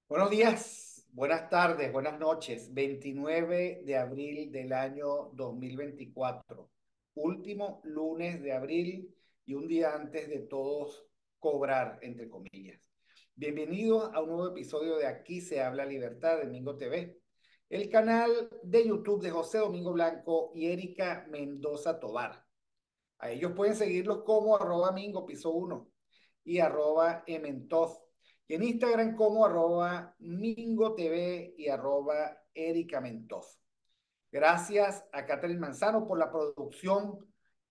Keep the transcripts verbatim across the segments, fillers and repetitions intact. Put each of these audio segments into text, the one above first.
Buenos días, buenas tardes, buenas noches. veintinueve de abril del año dos mil veinticuatro, último lunes de abril y un día antes de todos cobrar, entre comillas. Bienvenidos a un nuevo episodio de Aquí se habla libertad de Mingo T V, el canal de YouTube de José Domingo Blanco y Erika Mendoza Tobar. A ellos pueden seguirlos como arroba Mingo Piso uno y arroba Ementoz. Y en Instagram como arroba Mingo T V y arroba Erika Mentoz. Gracias a Catherine Manzano por la producción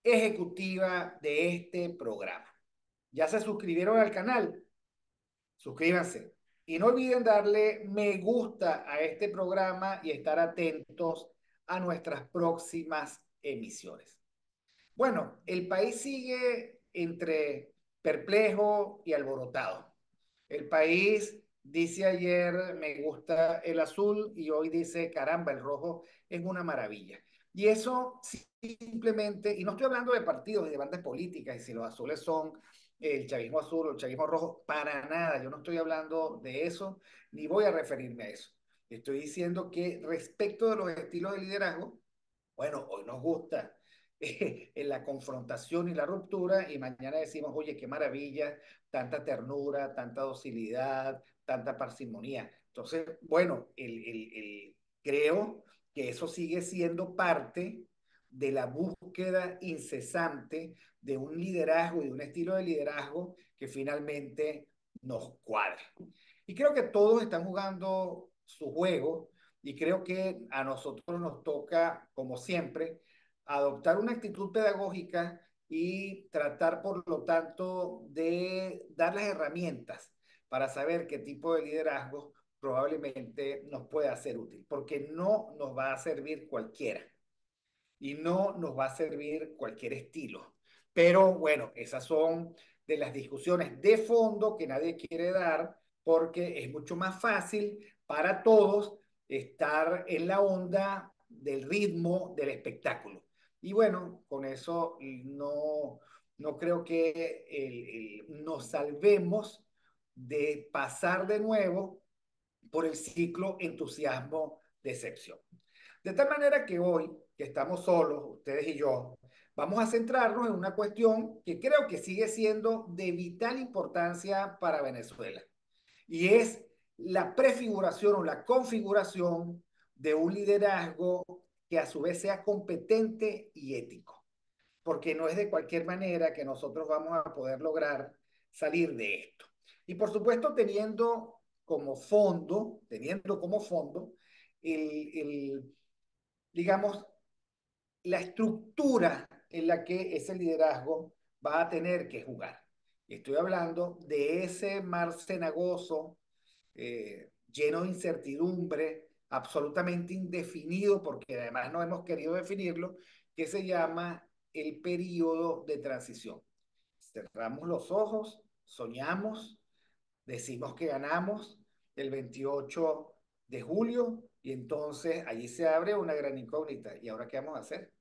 ejecutiva de este programa. ¿Ya se suscribieron al canal? Suscríbanse. Y no olviden darle me gusta a este programa y estar atentos a nuestras próximas emisiones. Bueno, el país sigue entre perplejo y alborotado. El país dice ayer me gusta el azul y hoy dice caramba, el rojo es una maravilla. Y eso simplemente, y no estoy hablando de partidos y de bandas políticas, y si los azules son el chavismo azul o el chavismo rojo, para nada, yo no estoy hablando de eso, ni voy a referirme a eso. Estoy diciendo que respecto de los estilos de liderazgo, bueno, hoy nos gusta eh, en la confrontación y la ruptura y mañana decimos, oye, qué maravilla, tanta ternura, tanta docilidad, tanta parsimonía. Entonces, bueno, el, el, el, creo que eso sigue siendo parte de la búsqueda incesante de un liderazgo y de un estilo de liderazgo que finalmente nos cuadre. Y creo que todos están jugando su juego y creo que a nosotros nos toca, como siempre, adoptar una actitud pedagógica y tratar, por lo tanto, de dar las herramientas para saber qué tipo de liderazgo probablemente nos pueda ser útil, porque no nos va a servir cualquiera y no nos va a servir cualquier estilo. Pero bueno, esas son de las discusiones de fondo que nadie quiere dar porque es mucho más fácil para todos estar en la onda del ritmo del espectáculo. Y bueno, con eso no, no creo que el, el, nos salvemos de pasar de nuevo por el ciclo entusiasmo-decepción. De tal manera que hoy, que estamos solos, ustedes y yo, vamos a centrarnos en una cuestión que creo que sigue siendo de vital importancia para Venezuela, y es la prefiguración o la configuración de un liderazgo que a su vez sea competente y ético, porque no es de cualquier manera que nosotros vamos a poder lograr salir de esto. Y por supuesto teniendo como fondo, teniendo como fondo el, el digamos, la estructura en la que ese liderazgo va a tener que jugar. Estoy hablando de ese mar cenagoso, eh, lleno de incertidumbre, absolutamente indefinido, porque además no hemos querido definirlo, que se llama el periodo de transición. Cerramos los ojos, soñamos, decimos que ganamos el veintiocho de julio y entonces allí se abre una gran incógnita. ¿Y ahora qué vamos a hacer?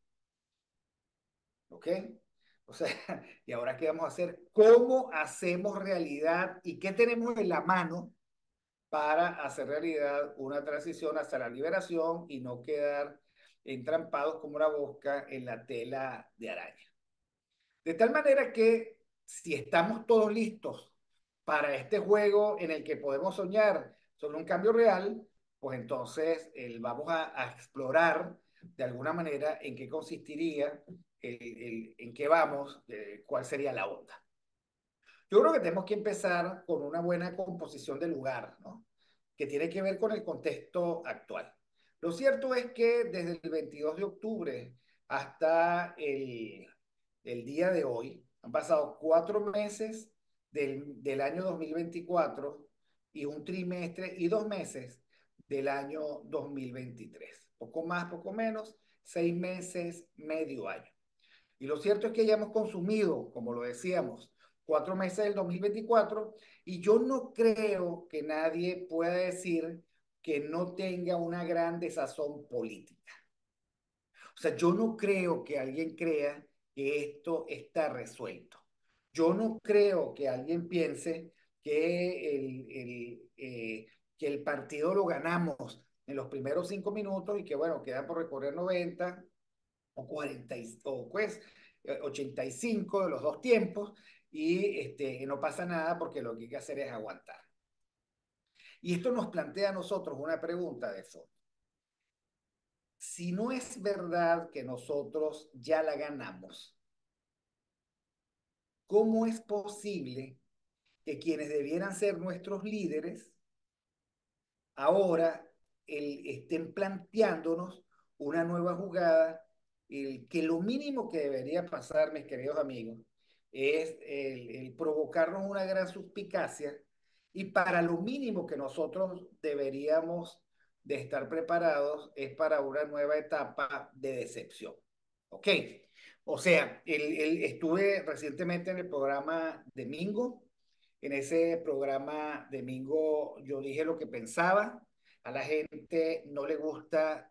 ¿Ok? O sea, ¿y ahora qué vamos a hacer? ¿Cómo hacemos realidad y qué tenemos en la mano para hacer realidad una transición hasta la liberación y no quedar entrampados como una mosca en la tela de araña? De tal manera que si estamos todos listos para este juego en el que podemos soñar sobre un cambio real, pues entonces el, vamos a, a, explorar de alguna manera en qué consistiría, el, el, en qué vamos, eh, cuál sería la onda. Yo creo que tenemos que empezar con una buena composición del lugar, ¿no? Que tiene que ver con el contexto actual. Lo cierto es que desde el veintidós de octubre hasta el, el día de hoy han pasado cuatro meses del, del año dos mil veinticuatro y un trimestre y dos meses del año dos mil veintitrés. Poco más, poco menos, seis meses, medio año. Y lo cierto es que ya hemos consumido, como lo decíamos, cuatro meses del dos mil veinticuatro y yo no creo que nadie pueda decir que no tenga una gran desazón política. O sea, yo no creo que alguien crea que esto está resuelto. Yo no creo que alguien piense que el, el, eh, que el partido lo ganamos en los primeros cinco minutos y que bueno, queda por recorrer noventa o cuarenta o pues ochenta y cinco de los dos tiempos y este, no pasa nada porque lo que hay que hacer es aguantar. Y esto nos plantea a nosotros una pregunta de fondo. Si no es verdad que nosotros ya la ganamos, ¿cómo es posible que quienes debieran ser nuestros líderes ahora el, estén planteándonos una nueva jugada, el, que lo mínimo que debería pasar, mis queridos amigos, es el, el provocarnos una gran suspicacia y para lo mínimo que nosotros deberíamos de estar preparados es para una nueva etapa de decepción? ¿Ok? O sea, el, el, estuve recientemente en el programa de Mingo. En ese programa de Mingo yo dije lo que pensaba. A la gente no le gusta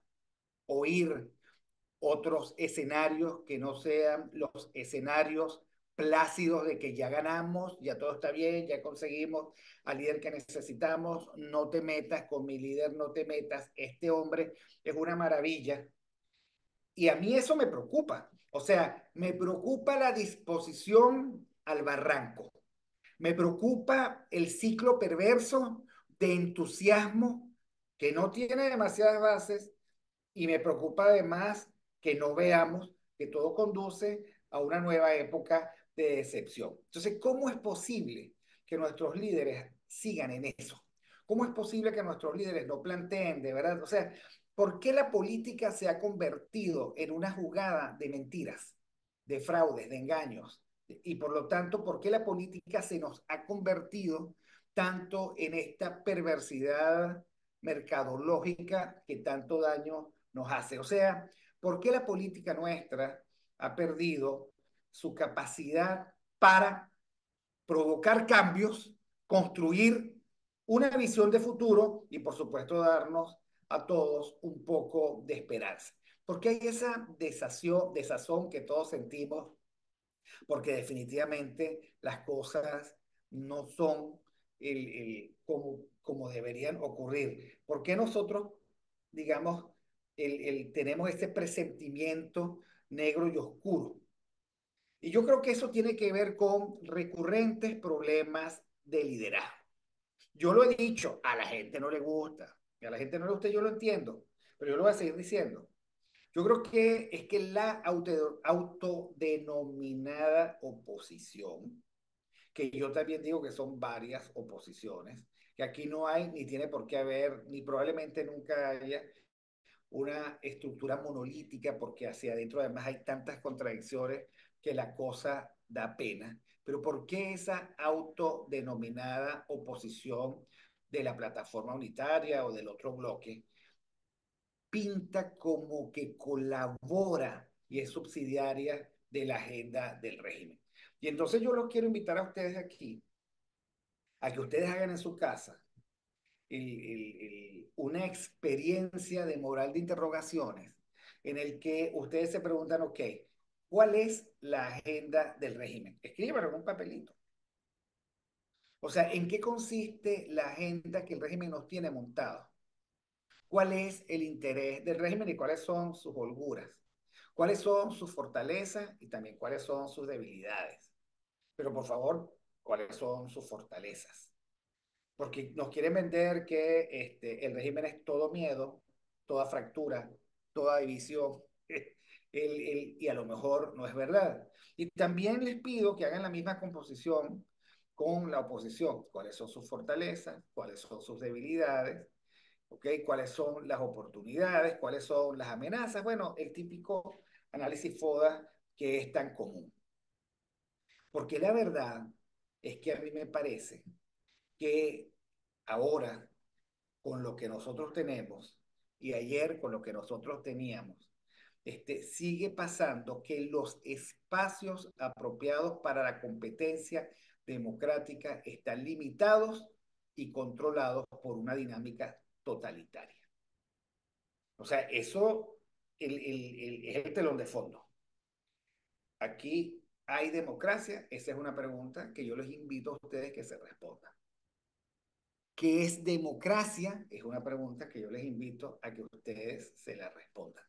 oír otros escenarios que no sean los escenarios plácidos de que ya ganamos, ya todo está bien, ya conseguimos al líder que necesitamos, no te metas con mi líder, no te metas, este hombre es una maravilla. Y a mí eso me preocupa, o sea, me preocupa la disposición al barranco, me preocupa el ciclo perverso de entusiasmo que no tiene demasiadas bases y me preocupa además que no veamos que todo conduce a una nueva época de decepción. Entonces, ¿cómo es posible que nuestros líderes sigan en eso? ¿Cómo es posible que nuestros líderes no planteen de verdad? O sea, ¿por qué la política se ha convertido en una jugada de mentiras, de fraudes, de engaños? Y por lo tanto, ¿por qué la política se nos ha convertido tanto en esta perversidad mercadológica que tanto daño nos hace? O sea, ¿por qué la política nuestra ha perdido su capacidad para provocar cambios, construir una visión de futuro y, por supuesto, darnos a todos un poco de esperanza? Porque hay esa desazón, desazón que todos sentimos, porque definitivamente las cosas no son el, el, como, como deberían ocurrir. ¿Por qué nosotros, digamos, el, el, tenemos este presentimiento negro y oscuro? Y yo creo que eso tiene que ver con recurrentes problemas de liderazgo. Yo lo he dicho, a la gente no le gusta, y a la gente no le gusta, yo lo entiendo, pero yo lo voy a seguir diciendo. Yo creo que es que la auto, autodenominada oposición, que yo también digo que son varias oposiciones, que aquí no hay ni tiene por qué haber, ni probablemente nunca haya una estructura monolítica, porque hacia adentro además hay tantas contradicciones que la cosa da pena. Pero ¿por qué esa autodenominada oposición de la plataforma unitaria o del otro bloque pinta como que colabora y es subsidiaria de la agenda del régimen? Y entonces yo los quiero invitar a ustedes aquí a que ustedes hagan en su casa el, el, el, una experiencia de moral de interrogaciones en el que ustedes se preguntan, ok, ¿cuál es la agenda del régimen? Escríbanlo en un papelito. O sea, ¿en qué consiste la agenda que el régimen nos tiene montado? ¿Cuál es el interés del régimen y cuáles son sus holguras? ¿Cuáles son sus fortalezas y también cuáles son sus debilidades? Pero por favor, ¿cuáles son sus fortalezas? Porque nos quieren vender que este, el régimen es todo miedo, toda fractura, toda división, el, el, y a lo mejor no es verdad. Y también les pido que hagan la misma composición con la oposición. ¿Cuáles son sus fortalezas? ¿Cuáles son sus debilidades? ¿Okay? ¿Cuáles son las oportunidades? ¿Cuáles son las amenazas? Bueno, el típico análisis FODA que es tan común. Porque la verdad es que a mí me parece que ahora, con lo que nosotros tenemos, y ayer con lo que nosotros teníamos, este, sigue pasando que los espacios apropiados para la competencia democrática están limitados y controlados por una dinámica totalitaria. O sea, eso el, el, el, es el telón de fondo. Aquí hay democracia, esa es una pregunta que yo les invito a ustedes que se respondan. ¿Qué es democracia? Es una pregunta que yo les invito a que ustedes se la respondan.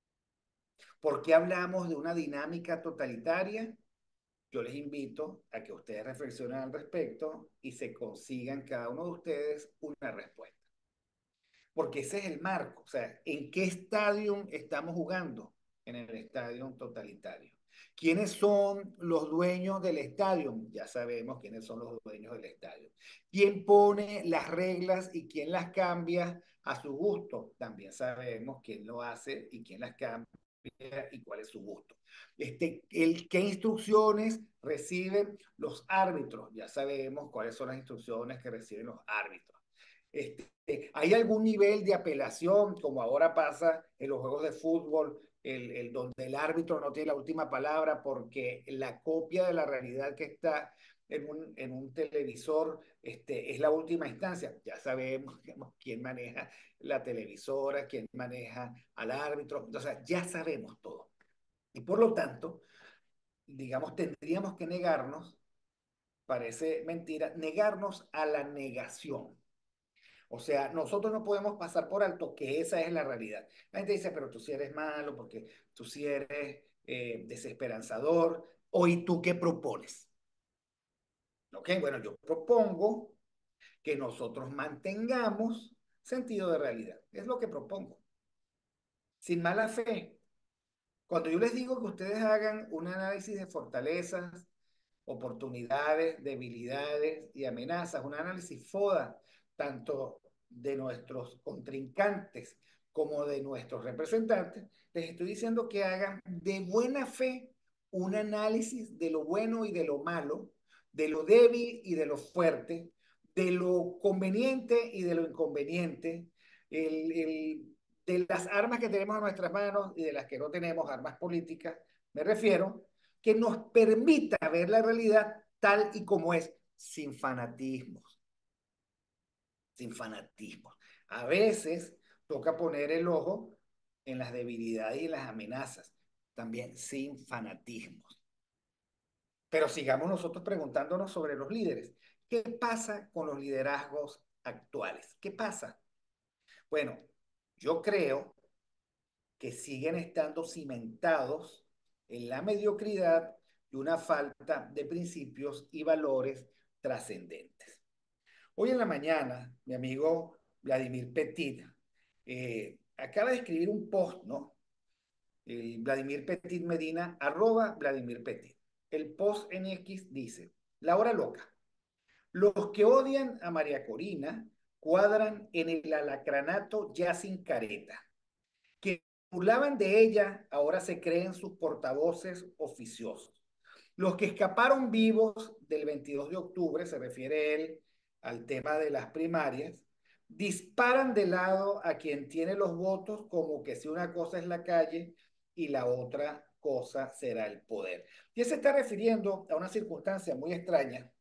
¿Por qué hablamos de una dinámica totalitaria? Yo les invito a que ustedes reflexionen al respecto y se consigan cada uno de ustedes una respuesta. Porque ese es el marco. O sea, ¿en qué estadio estamos jugando? En el estadio totalitario. ¿Quiénes son los dueños del estadio? Ya sabemos quiénes son los dueños del estadio. ¿Quién pone las reglas y quién las cambia a su gusto? También sabemos quién lo hace y quién las cambia y cuál es su gusto. Este, el, ¿Qué instrucciones reciben los árbitros? Ya sabemos cuáles son las instrucciones que reciben los árbitros. Este, ¿Hay algún nivel de apelación, como ahora pasa en los juegos de fútbol, el, el, donde el árbitro no tiene la última palabra porque la copia de la realidad que está en un, en un televisor este, es la última instancia? Ya sabemos, digamos, quién maneja la televisora, quién maneja al árbitro, o sea, ya sabemos todo. Y por lo tanto, digamos, tendríamos que negarnos, parece mentira, negarnos a la negación. O sea, nosotros no podemos pasar por alto que esa es la realidad. La gente dice, pero tú sí eres malo, porque tú sí eres eh, desesperanzador. ¿O y tú qué propones? ¿Ok? Bueno, yo propongo que nosotros mantengamos sentido de realidad. Es lo que propongo. Sin mala fe. Cuando yo les digo que ustedes hagan un análisis de fortalezas, oportunidades, debilidades y amenazas, un análisis FODA, tanto de nuestros contrincantes como de nuestros representantes, les estoy diciendo que hagan de buena fe un análisis de lo bueno y de lo malo, de lo débil y de lo fuerte, de lo conveniente y de lo inconveniente, el, el, de las armas que tenemos en nuestras manos y de las que no tenemos, armas políticas, me refiero, que nos permita ver la realidad tal y como es, sin fanatismos, sin fanatismos. A veces toca poner el ojo en las debilidades y en las amenazas, también sin fanatismos. Pero sigamos nosotros preguntándonos sobre los líderes. ¿Qué pasa con los liderazgos actuales? ¿Qué pasa? Bueno, yo creo que siguen estando cimentados en la mediocridad y una falta de principios y valores trascendentes. Hoy en la mañana, mi amigo Vladimir Petit eh, acaba de escribir un post, ¿no? El Vladimir Petit Medina, arroba Vladimir Petit. El post en X dice, la hora loca. Los que odian a María Corina cuadran en el alacranato ya sin careta. Que burlaban de ella ahora se creen sus portavoces oficiosos. Los que escaparon vivos del veintidós de octubre, se refiere él al tema de las primarias, disparan de lado a quien tiene los votos como que si una cosa es la calle y la otra cosa será el poder. Y él se está refiriendo a una circunstancia muy extraña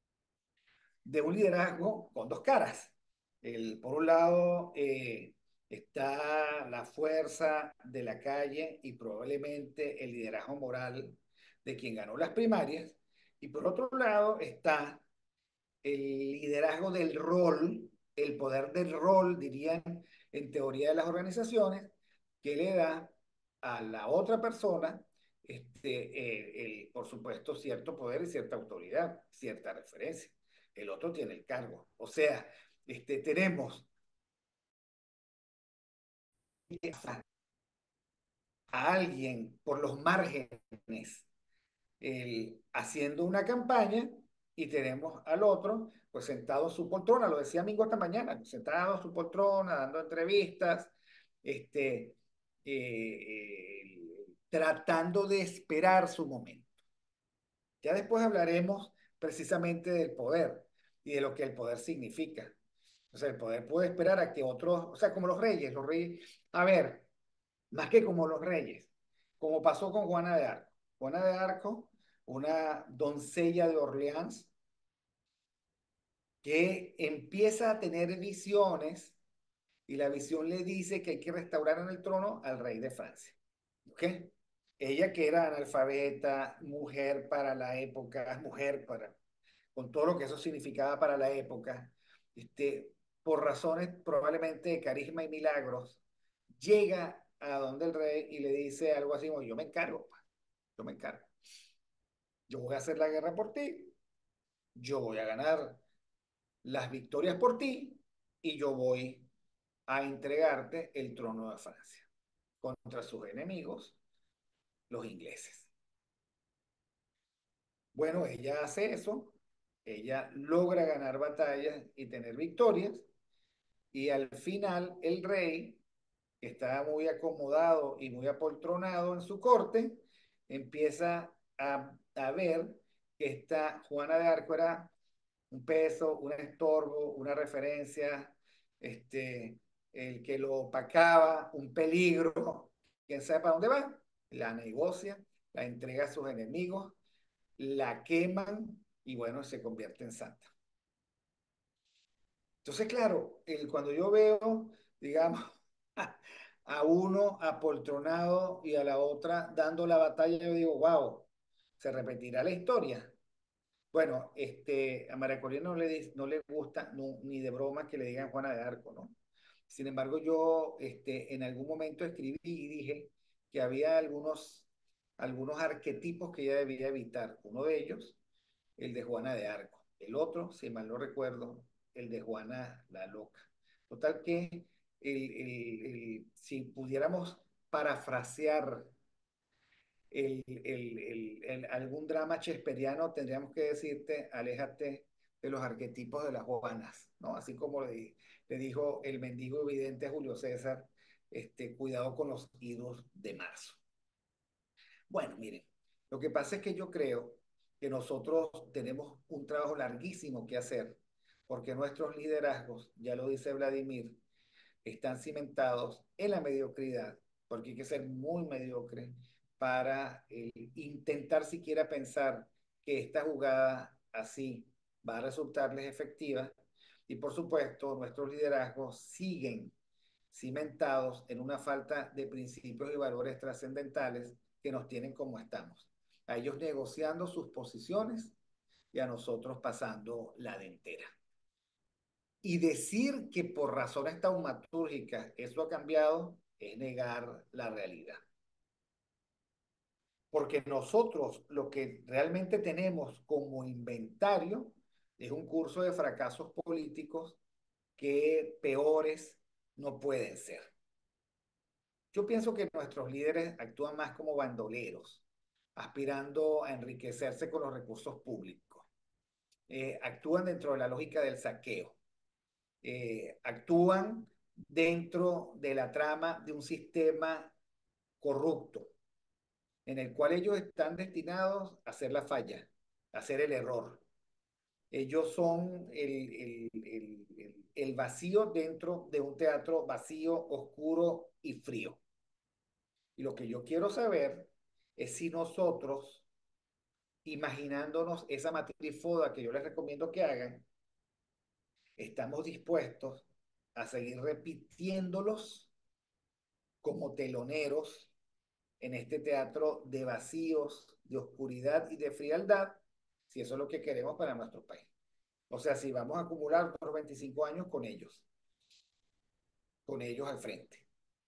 de un liderazgo con dos caras. El, por un lado, eh, está la fuerza de la calle y probablemente el liderazgo moral de quien ganó las primarias. Y por otro lado está el liderazgo del rol, el poder del rol, dirían en teoría de las organizaciones, que le da a la otra persona, este, eh, el, por supuesto, cierto poder y cierta autoridad, cierta referencia. El otro tiene el cargo. O sea, este, tenemos a alguien por los márgenes el, haciendo una campaña y tenemos al otro pues sentado en su poltrona, lo decía Mingo esta mañana, sentado en su poltrona, dando entrevistas, este, eh, eh, tratando de esperar su momento. Ya después hablaremos precisamente del poder y de lo que el poder significa. O sea, el poder puede esperar a que otros, o sea, como los reyes, los reyes, a ver, más que como los reyes, como pasó con Juana de Arco. Juana de Arco, una doncella de Orleans, que empieza a tener visiones y la visión le dice que hay que restaurar en el trono al rey de Francia. ¿Ok? Ella que era analfabeta, mujer para la época, mujer para, con todo lo que eso significaba para la época, este, por razones probablemente de carisma y milagros, llega a donde el rey y le dice algo así como, yo me encargo, pa, yo me encargo. Yo voy a hacer la guerra por ti, yo voy a ganar las victorias por ti y yo voy a entregarte el trono de Francia contra sus enemigos, los ingleses. Bueno, ella hace eso, ella logra ganar batallas y tener victorias, y al final el rey, que estaba muy acomodado y muy apoltronado en su corte, empieza a, a ver que esta Juana de Arco era un peso, un estorbo, una referencia, este, el que lo opacaba, un peligro, quién sabe para dónde va, la negocia, la entrega a sus enemigos, la queman y bueno, se convierte en santa. Entonces, claro, el, cuando yo veo, digamos, a uno apoltronado y a la otra dando la batalla, yo digo, wow, se repetirá la historia. Bueno, este, a María Corina no le, dis- no le gusta no, ni de broma que le digan Juana de Arco, ¿no? Sin embargo, yo este, en algún momento escribí y dije que había algunos, algunos arquetipos que ella debía evitar. Uno de ellos, el de Juana de Arco. El otro, si mal no recuerdo, el de Juana la Loca. Total que el, el- el- si pudiéramos parafrasear el, el, el, el, algún drama shakespeariano, tendríamos que decirte, aléjate de los arquetipos de las Juanas, ¿no? Así como le, le dijo el mendigo evidente a Julio César, este, cuidado con los idos de marzo. Bueno, miren, lo que pasa es que yo creo que nosotros tenemos un trabajo larguísimo que hacer, porque nuestros liderazgos, ya lo dice Vladimir, están cimentados en la mediocridad, porque hay que ser muy mediocre para eh, intentar siquiera pensar que esta jugada así va a resultarles efectiva. Y por supuesto, nuestros liderazgos siguen cimentados en una falta de principios y valores trascendentales que nos tienen como estamos. A ellos negociando sus posiciones y a nosotros pasando la dentera. Y decir que por razones taumatúrgicas eso ha cambiado es negar la realidad. Porque nosotros lo que realmente tenemos como inventario es un curso de fracasos políticos que peores no pueden ser. Yo pienso que nuestros líderes actúan más como bandoleros, aspirando a enriquecerse con los recursos públicos. Eh, actúan dentro de la lógica del saqueo. Eh, actúan dentro de la trama de un sistema corrupto, en el cual ellos están destinados a hacer la falla, a hacer el error. Ellos son el, el, el, el, el vacío dentro de un teatro vacío, oscuro y frío. Y lo que yo quiero saber es si nosotros, imaginándonos esa matriz FODA que yo les recomiendo que hagan, estamos dispuestos a seguir repitiéndolos como teloneros en este teatro de vacíos, de oscuridad y de frialdad, si eso es lo que queremos para nuestro país. O sea, si vamos a acumular otros veinticinco años con ellos, con ellos al frente.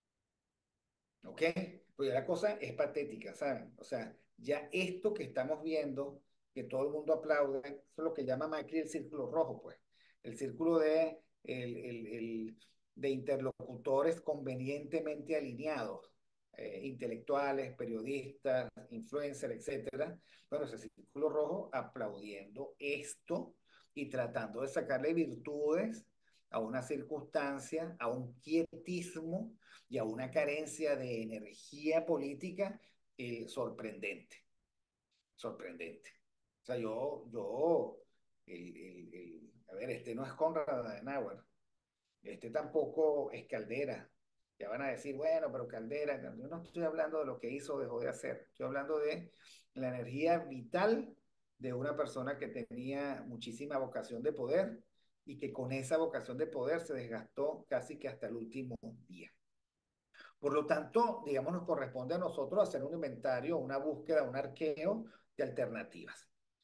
¿Ok? Pues ya la cosa es patética, ¿saben? O sea, ya esto que estamos viendo, que todo el mundo aplaude, eso es lo que llama Macri el círculo rojo, pues. El círculo de, el, el, el, de interlocutores convenientemente alineados, eh, intelectuales, periodistas, influencers, etcétera. Bueno, ese círculo rojo aplaudiendo esto y tratando de sacarle virtudes a una circunstancia, a un quietismo y a una carencia de energía política eh, sorprendente, sorprendente. O sea, yo, yo, el, el, el, a ver, este no es Konrad Adenauer, este tampoco es Caldera. Ya van a decir, bueno, pero Caldera, yo no estoy hablando de lo que hizo o dejó de hacer, estoy hablando de la energía vital de una persona que tenía muchísima vocación de poder y que con esa vocación de poder se desgastó casi que hasta el último día. Por lo tanto, digamos, nos corresponde a nosotros hacer un inventario, una búsqueda, un arqueo de alternativas.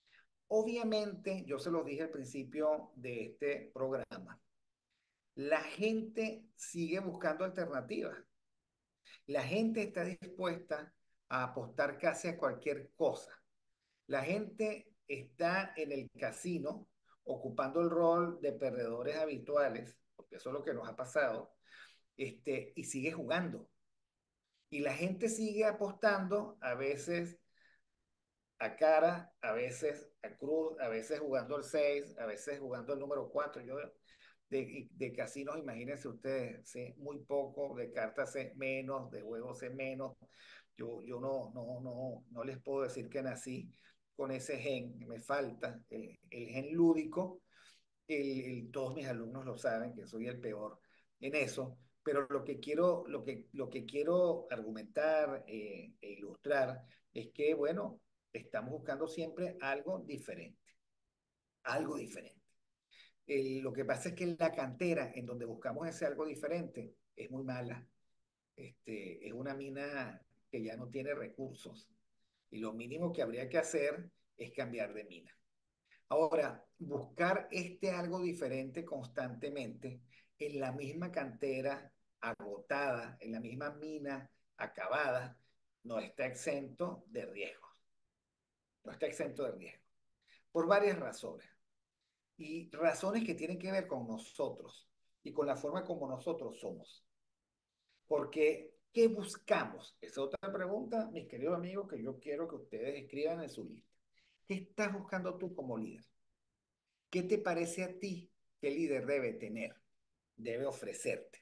Obviamente, yo se los dije al principio de este programa, la gente sigue buscando alternativas. La gente está dispuesta a apostar casi a cualquier cosa. La gente está en el casino ocupando el rol de perdedores habituales, porque eso es lo que nos ha pasado, este, y sigue jugando. Y la gente sigue apostando, a veces a cara, a veces a cruz, a veces jugando el seis, a veces jugando el número cuatro. Yo de, de casinos, imagínense ustedes, sé muy poco, de cartas sé menos, de juegos sé menos. Yo, yo no, no, no, no les puedo decir que nací con ese gen, me falta el, el gen lúdico. El, el- todos mis alumnos lo saben, que soy el peor en eso, pero lo que quiero, lo que, lo que quiero argumentar eh, e ilustrar es que, bueno, estamos buscando siempre algo diferente, algo diferente. El- lo que pasa es que la cantera en donde buscamos ese algo diferente es muy mala. Este, es una mina que ya no tiene recursos y lo mínimo que habría que hacer es cambiar de mina. Ahora, buscar este algo diferente constantemente en la misma cantera agotada, en la misma mina acabada, no está exento de riesgos. No está exento de riesgos. Por varias razones. Y razones que tienen que ver con nosotros y con la forma como nosotros somos. Porque, ¿qué buscamos? Esa es otra pregunta, mis queridos amigos, que yo quiero que ustedes escriban en su lista. ¿Qué estás buscando tú como líder? ¿Qué te parece a ti que el líder debe tener, debe ofrecerte?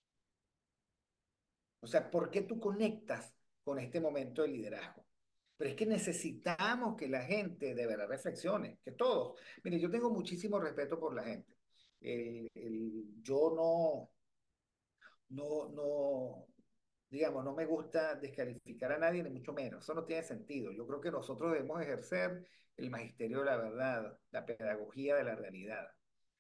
O sea, ¿por qué tú conectas con este momento de liderazgo? Pero es que necesitamos que la gente de verdad reflexione, que todos. Mire, yo tengo muchísimo respeto por la gente. El, el- yo no, no, no, digamos, no me gusta descalificar a nadie, ni mucho menos. Eso no tiene sentido. Yo creo que nosotros debemos ejercer el magisterio de la verdad, la pedagogía de la realidad.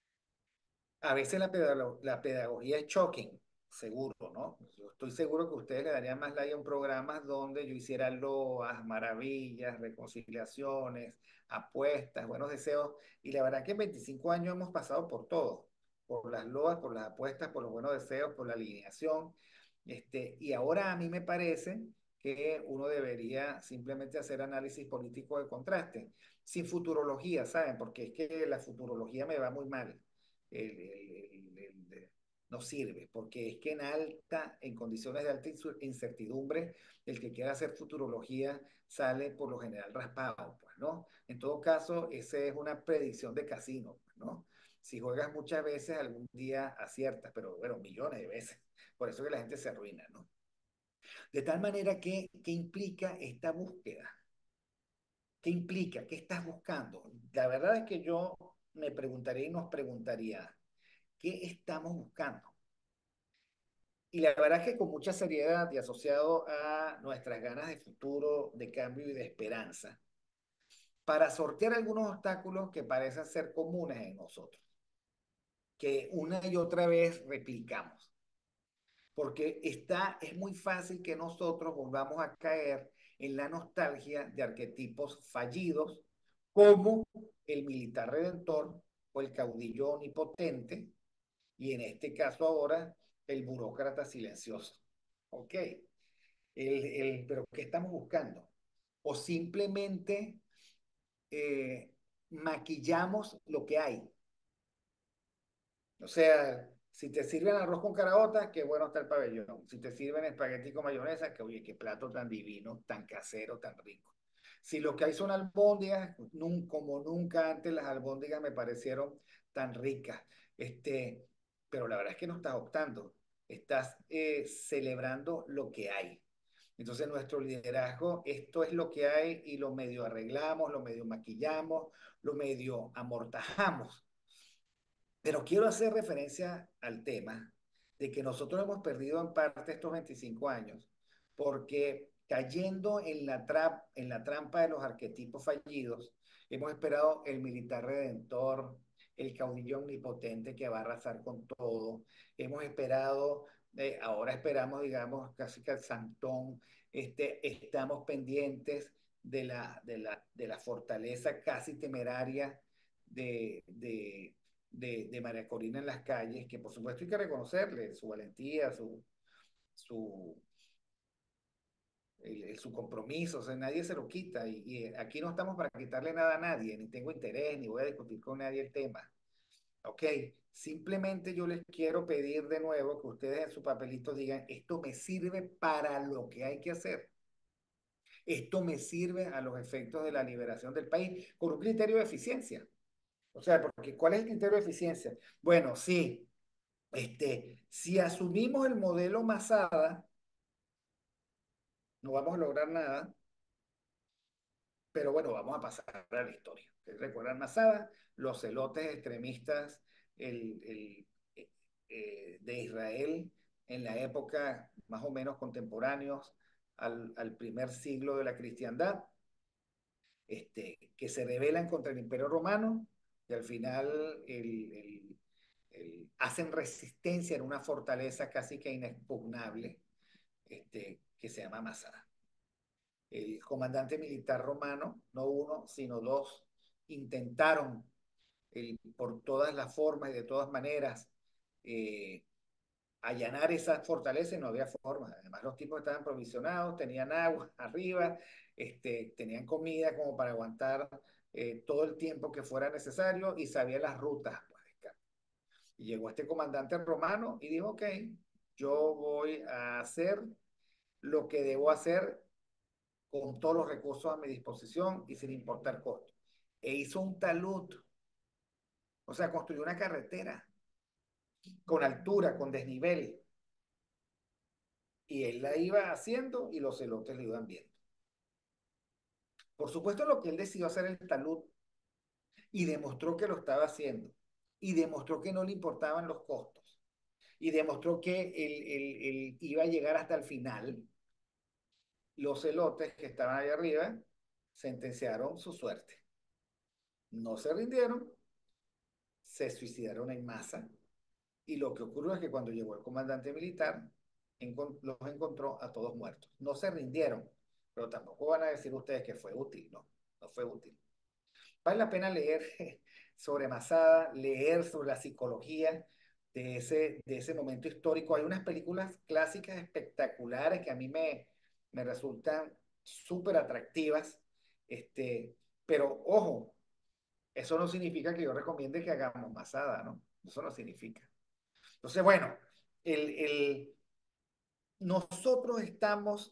A veces la, pedago- la pedagogía es shocking, seguro, ¿no? Yo estoy seguro que ustedes le darían más like a un programa donde yo hiciera loas, maravillas, reconciliaciones, apuestas, buenos deseos. Y la verdad que en veinticinco años hemos pasado por todo, por las loas, por las apuestas, por los buenos deseos, por la alineación. Este, y ahora a mí me parece que uno debería simplemente hacer análisis político de contraste, sin futurología, ¿saben? Porque es que la futurología me va muy mal el, el, el, el, no sirve, porque es que en alta, en condiciones de alta incertidumbre, el que quiera hacer futurología sale por lo general raspado, pues, ¿no? En todo caso, esa es una predicción de casino, pues, ¿no? Si juegas muchas veces, algún día aciertas, pero bueno, millones de veces. Por eso que la gente se arruina, ¿no? De tal manera que, ¿qué implica esta búsqueda? ¿Qué implica? ¿Qué estás buscando? La verdad es que yo me preguntaría y nos preguntaría, ¿qué estamos buscando? Y la verdad es que con mucha seriedad y asociado a nuestras ganas de futuro, de cambio y de esperanza, para sortear algunos obstáculos que parecen ser comunes en nosotros, que una y otra vez replicamos, porque está, es muy fácil que nosotros volvamos a caer en la nostalgia de arquetipos fallidos, como el militar redentor o el caudillo omnipotente, y en este caso ahora el burócrata silencioso. ¿Ok? El, el, pero ¿qué estamos buscando? O simplemente eh, maquillamos lo que hay. O sea, si te sirven arroz con caraota, qué bueno está el pabellón. Si te sirven espagueti con mayonesa, que oye, qué plato tan divino, tan casero, tan rico. Si lo que hay son albóndigas, nun, como nunca antes las albóndigas me parecieron tan ricas. Este, pero la verdad es que no estás optando, estás eh, celebrando lo que hay. Entonces nuestro liderazgo, esto es lo que hay y lo medio arreglamos, lo medio maquillamos, lo medio amortajamos, pero quiero hacer referencia al tema de que nosotros hemos perdido en parte estos veinticinco años porque cayendo en la, tra en la trampa de los arquetipos fallidos, hemos esperado el militar redentor, el caudillo omnipotente que va a arrasar con todo, hemos esperado, eh, ahora esperamos, digamos, casi que el santón, este, estamos pendientes de la, de la, de la fortaleza casi temeraria de, de, de, de María Corina en las calles, que por supuesto hay que reconocerle su valentía, su, su, el, el, su compromiso, o sea, nadie se lo quita y, y aquí no estamos para quitarle nada a nadie, ni tengo interés, ni voy a discutir con nadie el tema. Ok, simplemente yo les quiero pedir de nuevo que ustedes en su papelito digan, esto me sirve para lo que hay que hacer. Esto me sirve a los efectos de la liberación del país con un criterio de eficiencia. O sea, porque ¿cuál es el criterio de eficiencia? Bueno, sí, este, si asumimos el modelo Masada, no vamos a lograr nada, pero bueno, vamos a pasar a la historia. ¿Recuerdan Masada? Los celotes extremistas el, el, eh, eh, de Israel en la época más o menos contemporáneos al, al primer siglo de la cristiandad, este, que se rebelan contra el Imperio Romano y al final el, el, el, hacen resistencia en una fortaleza casi que inexpugnable, este, que se llama Masada. El comandante militar romano, no uno, sino dos, intentaron el, por todas las formas y de todas maneras eh, allanar esa fortaleza y no había forma. Además, los tipos estaban provisionados, tenían agua arriba, este, tenían comida como para aguantar eh, todo el tiempo que fuera necesario y sabían las rutas. Pues, y llegó este comandante romano y dijo, ok, yo voy a hacer lo que debo hacer con todos los recursos a mi disposición y sin importar costo. E hizo un talud, o sea, construyó una carretera con altura, con desnivel, y él la iba haciendo y los celotes le iban viendo. Por supuesto, lo que él decidió hacer el talud y demostró que lo estaba haciendo y demostró que no le importaban los costos y demostró que él, él, él iba a llegar hasta el final. Los celotes que estaban ahí arriba sentenciaron su suerte. No se rindieron, se suicidaron en masa y lo que ocurrió es que cuando llegó el comandante militar, los encontró a todos muertos. No se rindieron, pero tampoco van a decir ustedes que fue útil, no, no fue útil. Vale la pena leer sobre Masada, leer sobre la psicología de ese, de ese momento histórico. Hay unas películas clásicas espectaculares que a mí me, me resultan súper atractivas, este, pero ojo, eso no significa que yo recomiende que hagamos Masada, ¿no? Eso no significa. Entonces, bueno, el, el, nosotros estamos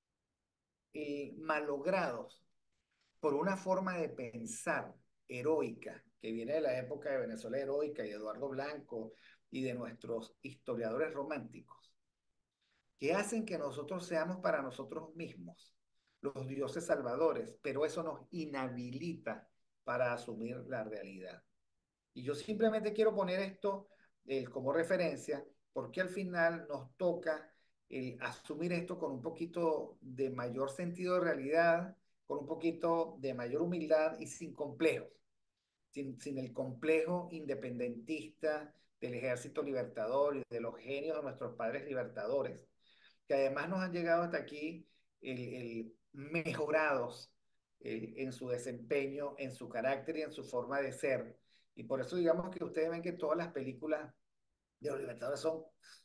eh, malogrados por una forma de pensar heroica que viene de la época de Venezuela heroica y de Eduardo Blanco y de nuestros historiadores románticos, que hacen que nosotros seamos para nosotros mismos los dioses salvadores, pero eso nos inhabilita para asumir la realidad. Y yo simplemente quiero poner esto eh, como referencia porque al final nos toca el asumir esto con un poquito de mayor sentido de realidad, con un poquito de mayor humildad y sin complejos, sin, sin el complejo independentista del ejército libertador y de los genios de nuestros padres libertadores, que además nos han llegado hasta aquí el, el mejorados el, en su desempeño, en su carácter y en su forma de ser. Y por eso digamos que ustedes ven que todas las películas de los libertadores son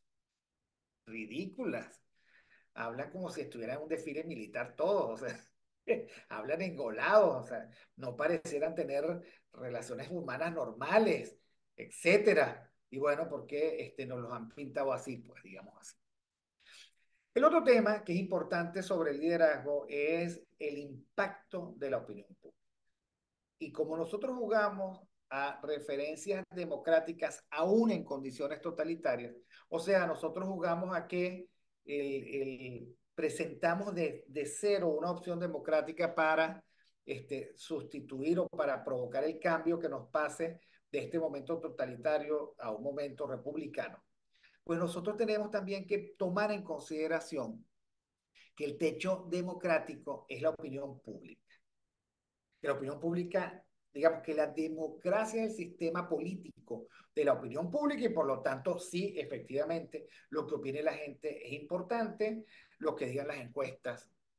ridículas. Hablan como si estuvieran en un desfile militar todos, o sea, hablan engolados, o sea, no parecieran tener relaciones humanas normales, etcétera. Y bueno, porque este, nos los han pintado así, pues digamos así. El otro tema que es importante sobre el liderazgo es el impacto de la opinión pública. Y como nosotros jugamos a referencias democráticas aún en condiciones totalitarias, o sea, nosotros jugamos a que el, el, presentamos de, de cero una opción democrática para este, sustituir o para provocar el cambio que nos pase de este momento totalitario a un momento republicano. Pues nosotros tenemos también que tomar en consideración que el techo democrático es la opinión pública. Que la opinión pública, digamos que la democracia es el sistema político de la opinión pública y por lo tanto sí, efectivamente, lo que opine la gente es importante, lo que digan las encuestas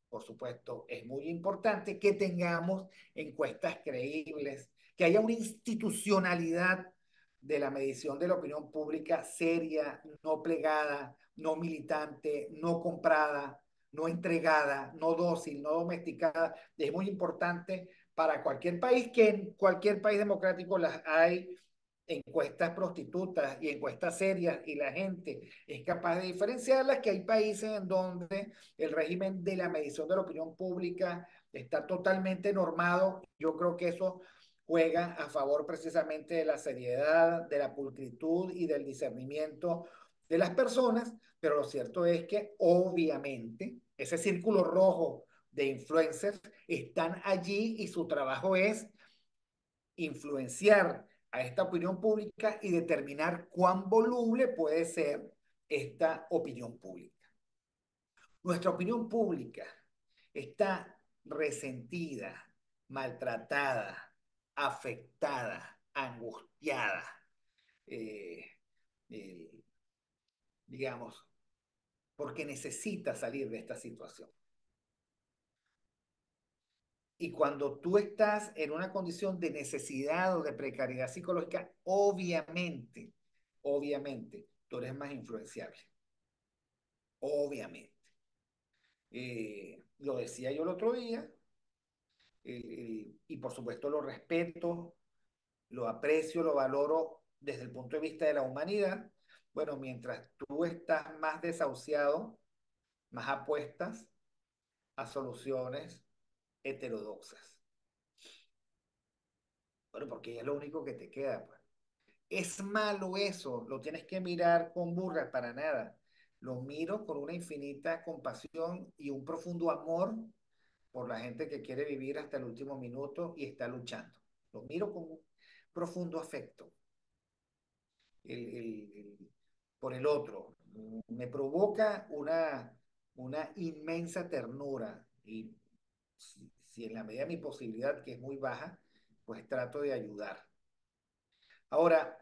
por supuesto, es muy importante que tengamos encuestas creíbles, que haya una institucionalidad de la medición de la opinión pública seria, no plegada, no militante, no comprada, no entregada, no dócil, no domesticada. Es muy importante para cualquier país, que en cualquier país democrático las hay, encuestas prostitutas y encuestas serias, y la gente es capaz de diferenciarlas, que hay países en donde el régimen de la medición de la opinión pública está totalmente normado. Yo creo que eso juega a favor precisamente de la seriedad, de la pulcritud y del discernimiento de las personas, pero lo cierto es que obviamente ese círculo rojo de influencers están allí y su trabajo es influenciar a esta opinión pública y determinar cuán voluble puede ser esta opinión pública. Nuestra opinión pública está resentida, maltratada, afectada, angustiada, eh, eh, digamos, porque necesita salir de esta situación. Y cuando tú estás en una condición de necesidad o de precariedad psicológica, obviamente, obviamente, tú eres más influenciable. Obviamente. Eh, lo decía yo el otro día, eh, eh, y por supuesto lo respeto, lo aprecio, lo valoro desde el punto de vista de la humanidad. Bueno, mientras tú estás más desahuciado, más apuestas a soluciones heterodoxas. Bueno, porque es lo único que te queda, pues. Es malo eso, lo tienes que mirar con burla, para nada. Lo miro con una infinita compasión y un profundo amor por la gente que quiere vivir hasta el último minuto y está luchando. Lo miro con un profundo afecto el, el, el, por el otro. Me provoca una, una inmensa ternura y si, si en la medida de mi posibilidad, que es muy baja, pues trato de ayudar. Ahora,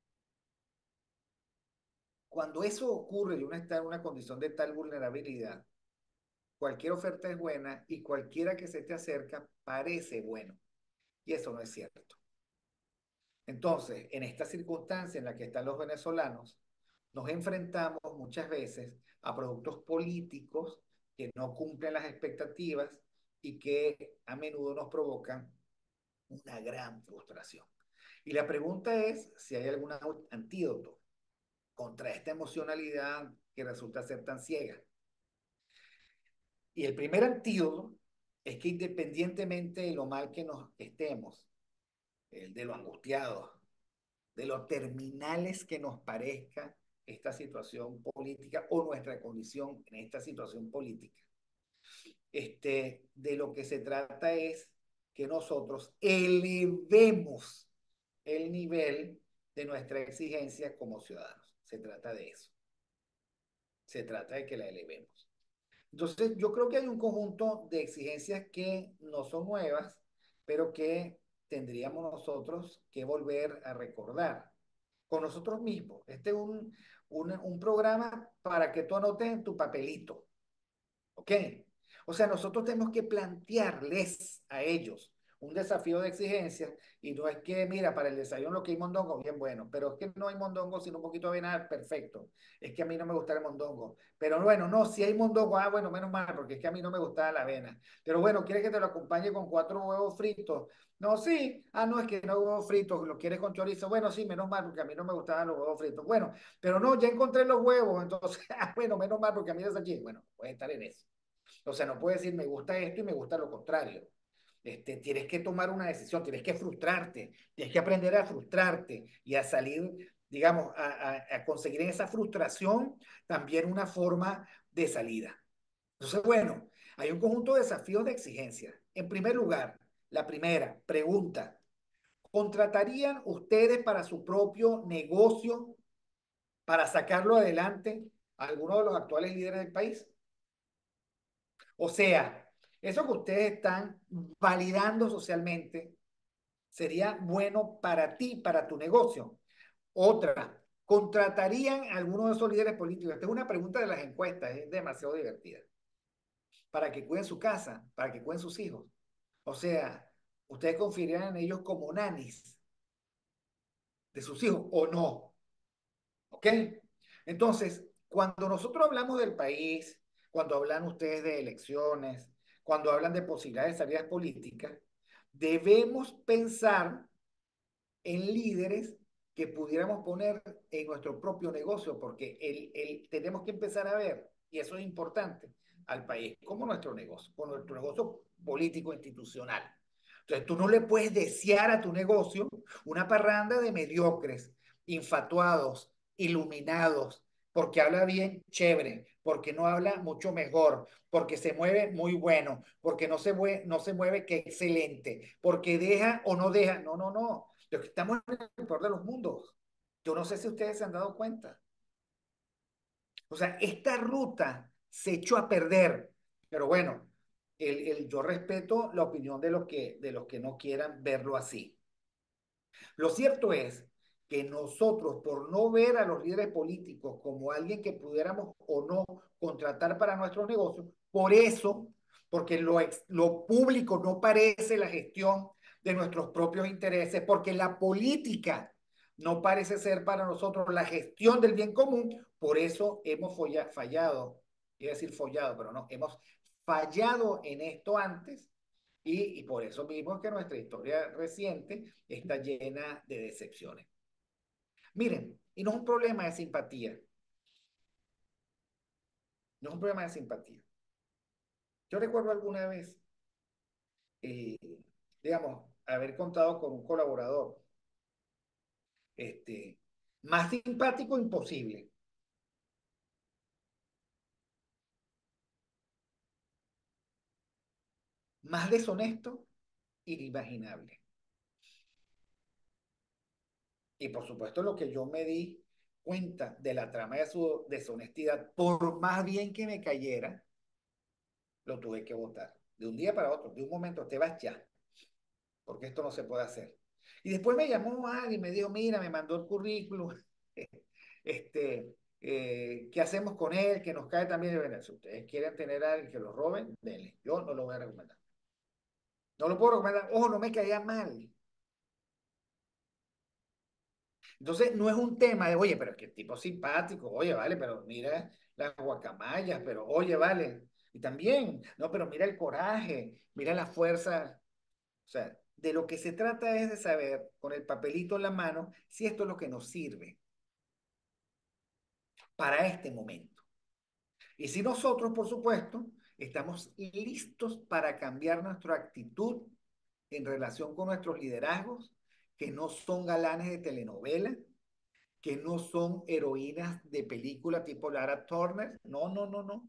cuando eso ocurre y uno está en una condición de tal vulnerabilidad, cualquier oferta es buena y cualquiera que se te acerca parece bueno. Y eso no es cierto. Entonces, en esta circunstancia en la que están los venezolanos, nos enfrentamos muchas veces a productos políticos que no cumplen las expectativas y que a menudo nos provocan una gran frustración. Y la pregunta es si hay algún antídoto contra esta emocionalidad que resulta ser tan ciega. Y el primer antídoto es que, independientemente de lo mal que nos estemos, de lo angustiados, de lo terminales que nos parezca esta situación política o nuestra condición en esta situación política, este, de lo que se trata es que nosotros elevemos el nivel de nuestra exigencia como ciudadanos. Se trata de eso. Se trata de que la elevemos. Entonces, yo creo que hay un conjunto de exigencias que no son nuevas, pero que tendríamos nosotros que volver a recordar con nosotros mismos. Este es un, un, un programa para que tú anotes en tu papelito. ¿Ok? O sea, nosotros tenemos que plantearles a ellos un desafío de exigencia y no es que, mira, para el desayuno lo que hay mondongo, bien bueno, pero es que no hay mondongo sino un poquito de avena, perfecto. Es que a mí no me gusta el mondongo. Pero bueno, no, si hay mondongo, ah, bueno, menos mal, porque es que a mí no me gusta la avena. Pero bueno, ¿quieres que te lo acompañe con cuatro huevos fritos? No, sí. Ah, no, es que no huevos fritos, lo quieres con chorizo. Bueno, sí, menos mal, porque a mí no me gustaban los huevos fritos. Bueno, pero no, ya encontré los huevos, entonces, ah, bueno, menos mal, porque a mí es aquí. Bueno, puede estar en eso. O sea, no puedes decir me gusta esto y me gusta lo contrario. Este, tienes que tomar una decisión, tienes que frustrarte, tienes que aprender a frustrarte y a salir, digamos, a, a, a conseguir en esa frustración también una forma de salida. Entonces, bueno, hay un conjunto de desafíos de exigencia. En primer lugar, la primera pregunta, ¿contratarían ustedes para su propio negocio, para sacarlo adelante, a alguno de los actuales líderes del país? O sea, eso que ustedes están validando socialmente sería bueno para ti, para tu negocio. Otra, ¿contratarían a alguno de esos líderes políticos? Esta es una pregunta de las encuestas, es demasiado divertida. para que cuiden su casa, para que cuiden sus hijos. O sea, ¿ustedes confiarían en ellos como nanis de sus hijos o no? ¿Ok? Entonces, cuando nosotros hablamos del país, cuando hablan ustedes de elecciones, cuando hablan de posibilidades de salidas políticas, debemos pensar en líderes que pudiéramos poner en nuestro propio negocio, porque el, el, tenemos que empezar a ver, y eso es importante, al país como nuestro negocio, como nuestro negocio político institucional. Entonces, tú no le puedes desear a tu negocio una parranda de mediocres, infatuados, iluminados, porque habla bien, chévere, porque no habla mucho mejor, porque se mueve muy bueno, porque no se mueve, no se mueve, que excelente, porque deja o no deja. No, no, no. Lo que estamos en el peor de los mundos. Yo no sé si ustedes se han dado cuenta. O sea, esta ruta se echó a perder. Pero bueno, el, el, yo respeto la opinión de los, que, de los que no quieran verlo así. Lo cierto es que nosotros, por no ver a los líderes políticos como alguien que pudiéramos o no contratar para nuestros negocios, por eso, porque lo, ex, lo público no parece la gestión de nuestros propios intereses, porque la política no parece ser para nosotros la gestión del bien común, por eso hemos folla, fallado, iba a decir follado, pero no, hemos fallado en esto antes y, y por eso mismo es que nuestra historia reciente está llena de decepciones. Miren, y no es un problema de simpatía, no es un problema de simpatía. Yo recuerdo alguna vez, eh, digamos, haber contado con un colaborador, este, más simpático imposible, más deshonesto inimaginable. Y por supuesto lo que yo me di cuenta de la trama de su deshonestidad, por más bien que me cayera, lo tuve que votar. De un día para otro, de un momento, te vas ya, porque esto no se puede hacer. Y después me llamó alguien y me dijo, mira, me mandó el currículum, este, eh, ¿qué hacemos con él? Que nos cae también de Venezuela. Si ustedes quieren tener a alguien que lo roben, denle. Yo no lo voy a recomendar. No lo puedo recomendar. Ojo, no me caía mal. Entonces, no es un tema de, oye, pero es que tipo simpático, oye, vale, pero mira las guacamayas, pero oye, vale. Y también, no, pero mira el coraje, mira la fuerza. O sea, de lo que se trata es de saber, con el papelito en la mano, si esto es lo que nos sirve para este momento. Y si nosotros, por supuesto, estamos listos para cambiar nuestra actitud en relación con nuestros liderazgos, que no son galanes de telenovela, que no son heroínas de película tipo Lara Turner. No, no, no, no.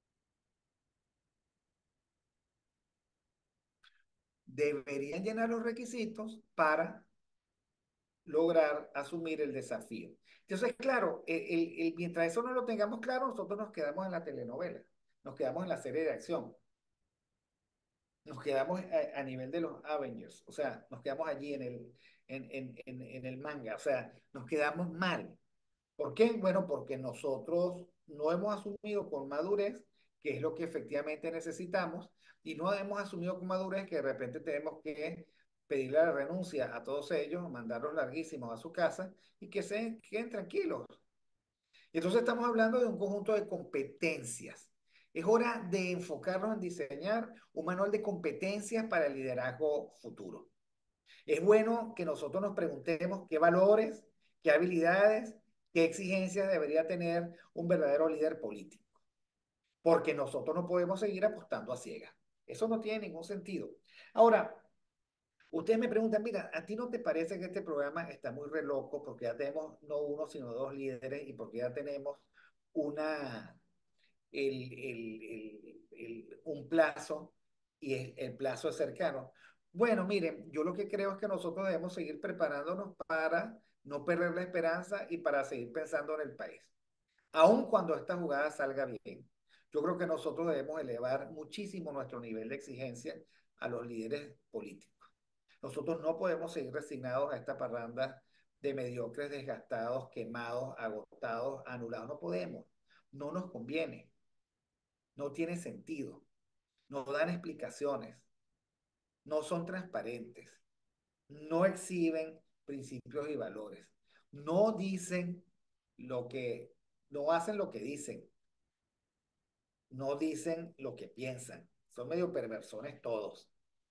Deberían llenar los requisitos para lograr asumir el desafío. Entonces, claro, el, el, el, mientras eso no lo tengamos claro, nosotros nos quedamos en la telenovela, nos quedamos en la serie de acción, nos quedamos a, a nivel de los Avengers, o sea, nos quedamos allí en el, en, en, en, en el manga, o sea, nos quedamos mal. ¿Por qué? Bueno, porque nosotros no hemos asumido con madurez que es lo que efectivamente necesitamos y no hemos asumido con madurez que de repente tenemos que pedirle la renuncia a todos ellos, mandarlos larguísimos a su casa y que se queden tranquilos. Y entonces estamos hablando de un conjunto de competencias. Es hora de enfocarnos en diseñar un manual de competencias para el liderazgo futuro. Es bueno que nosotros nos preguntemos qué valores, qué habilidades, qué exigencias debería tener un verdadero líder político, porque nosotros no podemos seguir apostando a ciegas. Eso no tiene ningún sentido. Ahora, ustedes me preguntan, mira, ¿a ti no te parece que este programa está muy re loco porque ya tenemos no uno, sino dos líderes y porque ya tenemos una, el, el, el, el, un plazo y el, el plazo es cercano? Bueno, miren, yo lo que creo es que nosotros debemos seguir preparándonos para no perder la esperanza y para seguir pensando en el país. Aun cuando esta jugada salga bien, yo creo que nosotros debemos elevar muchísimo nuestro nivel de exigencia a los líderes políticos. Nosotros no podemos seguir resignados a esta parranda de mediocres, desgastados, quemados, agotados, anulados. No podemos. No nos conviene. No tiene sentido. no dan explicaciones, no son transparentes, no exhiben principios y valores, no dicen lo que, no hacen lo que dicen, no dicen lo que piensan, son medio perversones todos.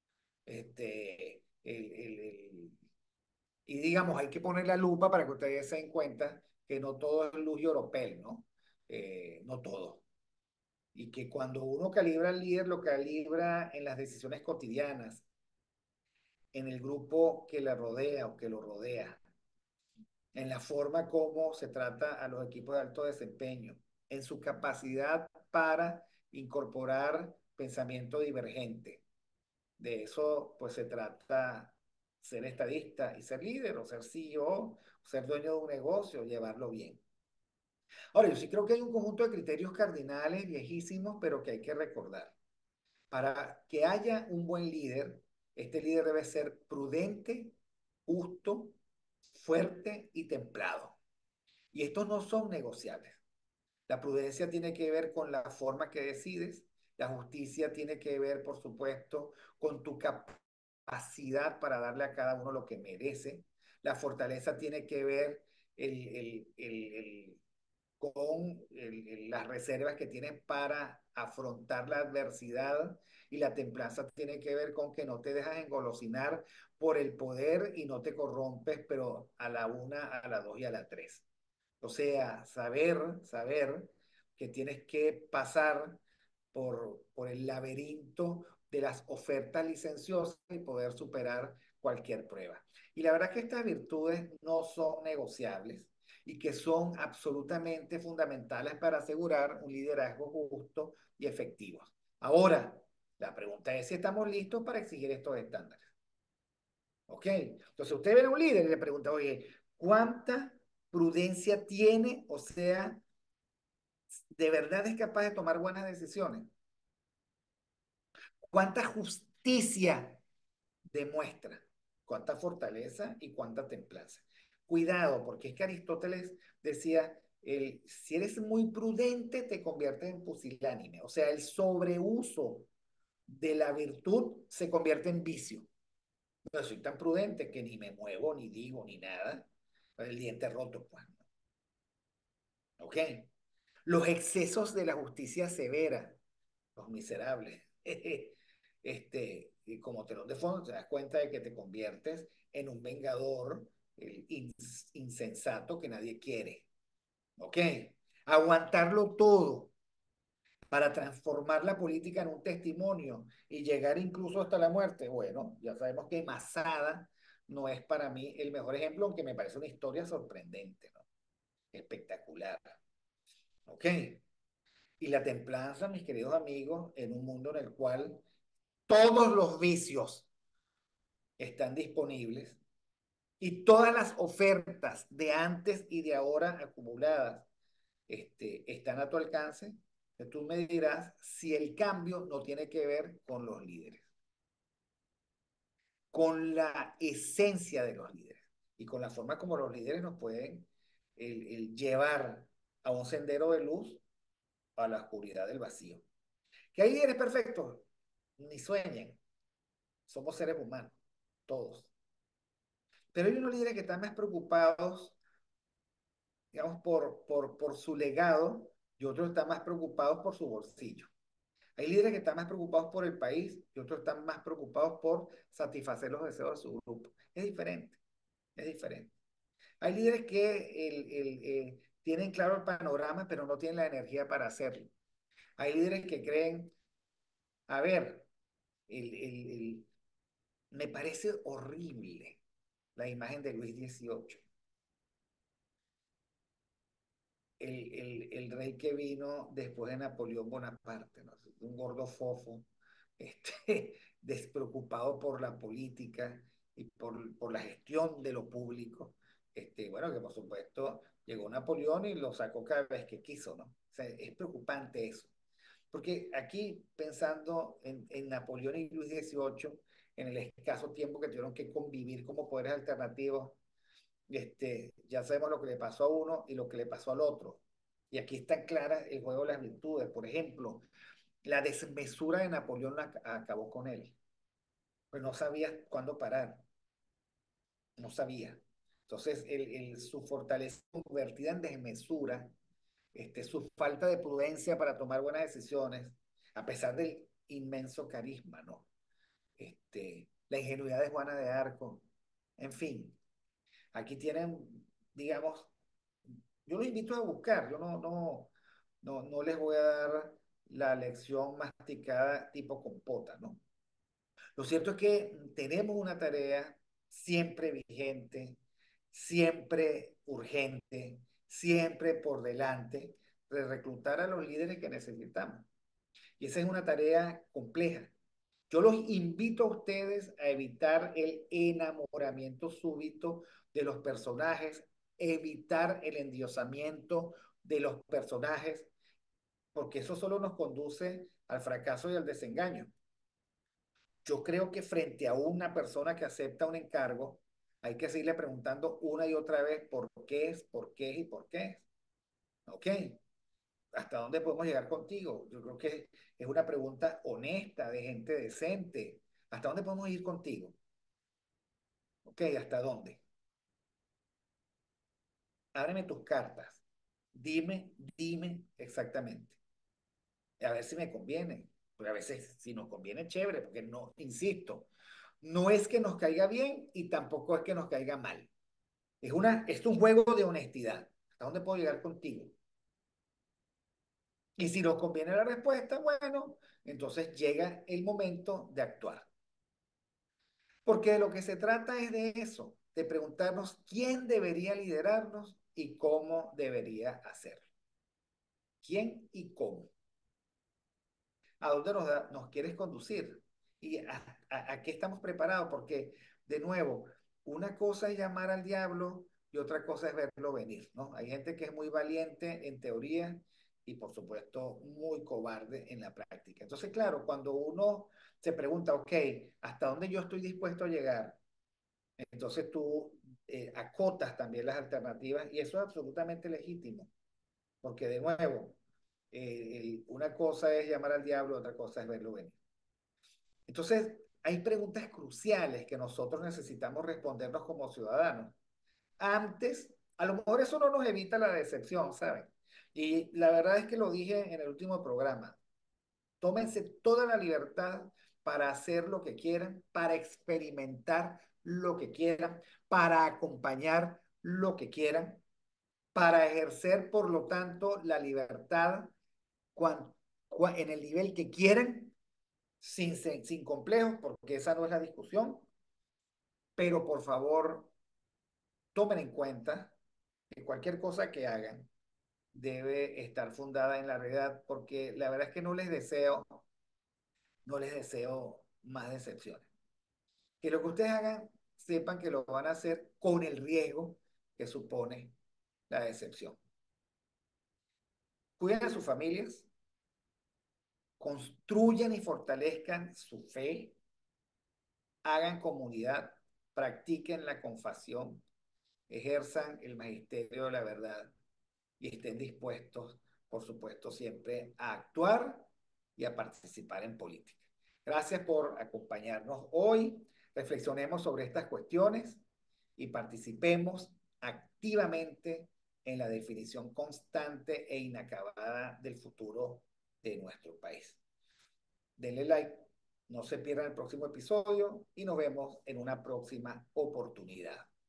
Este, el, el, el, y digamos, hay que poner la lupa para que ustedes se den cuenta que no todo es luz y oropel, ¿no? Eh, no todo. Y que cuando uno calibra al líder, lo calibra en las decisiones cotidianas, en el grupo que le rodea o que lo rodea, en la forma como se trata a los equipos de alto desempeño, en su capacidad para incorporar pensamiento divergente. De eso, pues se trata ser estadista y ser líder, o ser C E O, o ser dueño de un negocio, llevarlo bien. Ahora, yo sí creo que hay un conjunto de criterios cardinales viejísimos, pero que hay que recordar. Para que haya un buen líder, este líder debe ser prudente, justo, fuerte y templado. Y estos no son negociables. La prudencia tiene que ver con la forma que decides. La justicia tiene que ver, por supuesto, con tu capacidad para darle a cada uno lo que merece. La fortaleza tiene que ver el, el, el, el, con el, las reservas que tienes para afrontar la adversidad, y la templanza tiene que ver con que no te dejas engolosinar por el poder y no te corrompes, pero a la una, a la dos y a la tres. O sea, saber, saber que tienes que pasar por, por el laberinto de las ofertas licenciosas y poder superar cualquier prueba. Y la verdad es que estas virtudes no son negociables y que son absolutamente fundamentales para asegurar un liderazgo justo y efectivo. Ahora, la pregunta es si estamos listos para exigir estos estándares. ¿Ok? Entonces usted ve a un líder y le pregunta, oye, ¿cuánta prudencia tiene? O sea, ¿de verdad es capaz de tomar buenas decisiones? ¿Cuánta justicia demuestra? ¿Cuánta fortaleza y cuánta templanza? Cuidado, porque es que Aristóteles decía, el, si eres muy prudente te conviertes en pusilánime. O sea, el sobreuso de la virtud se convierte en vicio. No soy tan prudente que ni me muevo, ni digo, ni nada. El diente roto, pues. ¿Ok? Los excesos de la justicia severa, los miserables. Este, y como telón de fondo te das cuenta de que te conviertes en un vengador el ins insensato que nadie quiere. ¿Ok? Aguantarlo todo para transformar la política en un testimonio y llegar incluso hasta la muerte. Bueno, ya sabemos que Masada no es para mí el mejor ejemplo, aunque me parece una historia sorprendente, ¿no? Espectacular. ¿Ok? Y la templanza, mis queridos amigos, en un mundo en el cual todos los vicios están disponibles y todas las ofertas de antes y de ahora acumuladas este, están a tu alcance, tú me dirás si el cambio no tiene que ver con los líderes, con la esencia de los líderes y con la forma como los líderes nos pueden el, el llevar a un sendero de luz a la oscuridad del vacío. ¿Que hay líderes perfectos? Ni sueñen. Somos seres humanos, todos. Pero hay unos líderes que están más preocupados, digamos, por, por, por su legado, y otros están más preocupados por su bolsillo. Hay líderes que están más preocupados por el país y otros están más preocupados por satisfacer los deseos de su grupo. Es diferente, es diferente. Hay líderes que el, el, eh, tienen claro el panorama, pero no tienen la energía para hacerlo. Hay líderes que creen, a ver, el, el, el, me parece horrible la imagen de Luis dieciocho. El, el, el rey que vino después de Napoleón Bonaparte, ¿no? Un gordo fofo, este, despreocupado por la política y por, por la gestión de lo público. Este, bueno, que por supuesto llegó Napoleón y lo sacó cada vez que quiso, ¿no? O sea, es preocupante eso. Porque aquí, pensando en, en Napoleón y Luis dieciocho, en el escaso tiempo que tuvieron que convivir como poderes alternativos, este, ya sabemos lo que le pasó a uno y lo que le pasó al otro. Y aquí está clara el juego de las virtudes. Por ejemplo, La desmesura de Napoleón ac- acabó con él, pues no sabía cuándo parar, no sabía. Entonces, el, el- su fortaleza convertida en desmesura, este, su falta de prudencia para tomar buenas decisiones, a pesar del inmenso carisma, ¿no? Este, la ingenuidad de Juana de Arco, en fin, aquí tienen, digamos, yo los invito a buscar, yo no, no, no, no les voy a dar la lección masticada tipo compota, ¿no? Lo cierto es que tenemos una tarea siempre vigente, siempre urgente, siempre por delante de reclutar a los líderes que necesitamos. Y esa es una tarea compleja. Yo los invito a ustedes a evitar el enamoramiento súbito de los personajes, evitar el endiosamiento de los personajes, porque eso solo nos conduce al fracaso y al desengaño. Yo creo que frente a una persona que acepta un encargo, hay que seguirle preguntando una y otra vez por qué es, por qué es y por qué es. ¿Ok? ¿Hasta dónde podemos llegar contigo? Yo creo que es una pregunta honesta, de gente decente. ¿Hasta dónde podemos ir contigo? ¿Ok? ¿Hasta dónde? Ábreme tus cartas. Dime, dime exactamente. A ver si me conviene. Porque a veces si nos conviene, chévere, porque no, insisto, no es que nos caiga bien y tampoco es que nos caiga mal. Es, una, es un juego de honestidad. ¿Hasta dónde puedo llegar contigo? Y si nos conviene la respuesta, bueno, entonces llega el momento de actuar. Porque de lo que se trata es de eso, de preguntarnos quién debería liderarnos y cómo debería hacerlo. ¿Quién y cómo? ¿A dónde nos, da, nos quieres conducir? ¿Y a, a, a qué estamos preparados? Porque, de nuevo, una cosa es llamar al diablo y otra cosa es verlo venir, ¿no? Hay gente que es muy valiente en teoría y, por supuesto, muy cobarde en la práctica. Entonces, claro, cuando uno se pregunta, ok, ¿hasta dónde yo estoy dispuesto a llegar? Entonces tú eh, acotas también las alternativas y eso es absolutamente legítimo, porque de nuevo, eh, el- una cosa es llamar al diablo, otra cosa es verlo venir. Entonces, hay preguntas cruciales que nosotros necesitamos respondernos como ciudadanos. Antes, a lo mejor eso no nos evita la decepción, ¿saben? Y la verdad es que lo dije en el último programa. Tómense toda la libertad para hacer lo que quieran, para experimentar lo que quieran, para acompañar lo que quieran, para ejercer, por lo tanto, la libertad cuan- cua- en el nivel que quieran, sin, sin, sin complejos, porque esa no es la discusión, pero por favor, tomen en cuenta que cualquier cosa que hagan debe estar fundada en la realidad, porque la verdad es que no les deseo, no les deseo más decepciones. Que lo que ustedes hagan, sepan que lo van a hacer con el riesgo que supone la decepción. Cuiden a sus familias, construyan y fortalezcan su fe, hagan comunidad, practiquen la confesión, ejerzan el magisterio de la verdad y estén dispuestos, por supuesto, siempre a actuar y a participar en política. Gracias por acompañarnos hoy. Reflexionemos sobre estas cuestiones y participemos activamente en la definición constante e inacabada del futuro de nuestro país. Denle like, no se pierdan el próximo episodio y nos vemos en una próxima oportunidad.